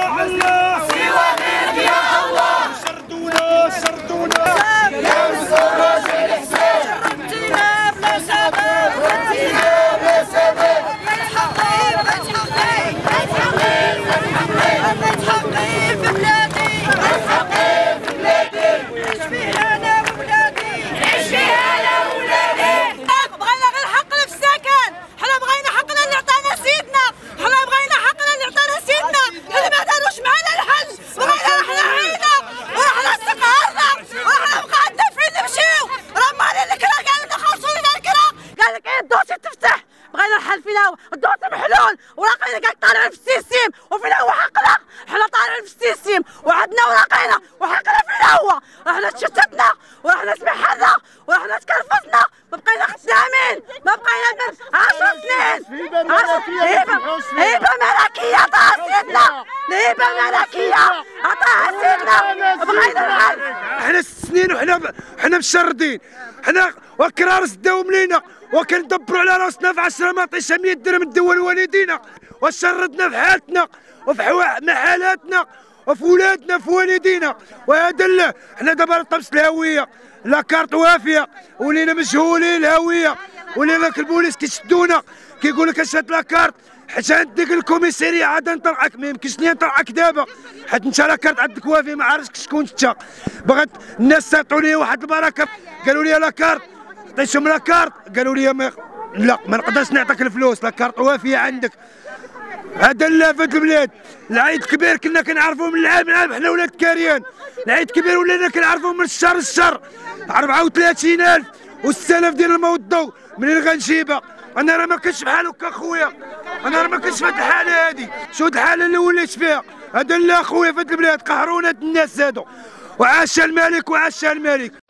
يا الله سوى منك يا الله. شردونا شردونا يا مصطفى الحسين شرفتينا بلا سبب شرفتينا بلا سبب. بتحقي بتحقي بتحقي بتحقي بتحقي في بلادي بتحقي في بلادي. عيش فيها انا وولادي عيش فيها انا وولادي. بغينا غير حقنا في السكن، حنا بغينا حقنا اللي عطانا سيدنا، حنا بغينا حقنا اللي عطانا سيدنا اللي ما داروش معنا الحج. بغينا رحنا عينا ورحنا استقهرنا ورحنا بقعدنا فين نمشيو. راه مالي الكرا قال لنا خلصوا لنا الكرا، قال لك ايه الدوسي تفتح. بغينا الحل فينا هو الدوسي محلول وراقينا قاعد طالعين في السيستيم وفينا هو حقنا. حنا طالعين في السيستيم وعدنا وراقينا وحقنا فينا هو. رحنا تشتتنا ورحنا تبحرنا ورحنا تكرفسنا. ما بقينا خدامين، ما بقينا من 10 سنين. هيبه ملكيه عطاها سيدنا، هيبه ملكيه عطاها سيدنا. بغينا الحل. احنا 6 سنين وحنا مشردين، حنا وكرار سداهم لينا وكندبروا على راسنا في 10 مطيشه 100 درهم نديو لوالدينا وشردنا في حالتنا وفي محالاتنا وفي ولادنا في والدينا. وهذا لا حنا دابا طمس الهويه لا كارت وافيه ولينا مجهولين الهويه ولينا البوليس كيشدونا كيقول لك اش هاد لاكارت حيت عندك الكوميساريه عاد نطلعك. ما يمكنش لي نطلعك دابا حيت انت لاكارت عندك وافي ما عرفتش شكون انت. بغات الناس ساطوا لي واحد البركه قالوا لي لاكارت عطيتهم لاكارت قالوا لي لا ما نقدرش نعطيك الفلوس لاكارت وافيه عندك. هذا لا في البلاد العيد كبير كنا كنعرفوه من العام حنا ولاد كاريان. العيد كبير ولينا كنعرفوه من الشهر للشهر 34,000 و6000 ديال الماء والضوء منين غنجيبها. انا راه ما كنتش بحال هكا خويا، انا راه ما كنتش في هاد الحاله هادي. شو هاد الحاله اللي وليت فيها. هذا لا خويا في هاد البلاد قهرونا هاد الناس هادو. وعاش الملك وعاش الملك.